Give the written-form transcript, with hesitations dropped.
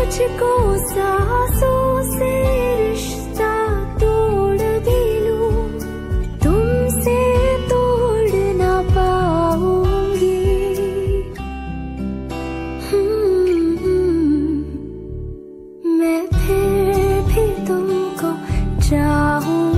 मुझको सांसों से रिश्ता तोड़ भी लूं, तुमसे तोड़ ना पाऊंगी। मैं फिर भी तुमको चाहूं